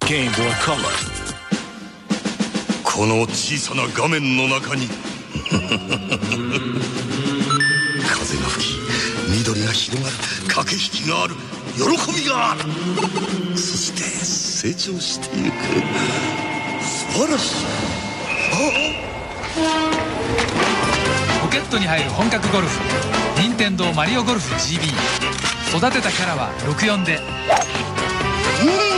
Game Boy Color。 この小さな画面の中に風が吹き緑が広がる駆け引きがある喜びがあるそして成長していく素晴らしいポケットに入る本格ゴルフ任天堂マリオゴルフ GB 育てたキャラは64で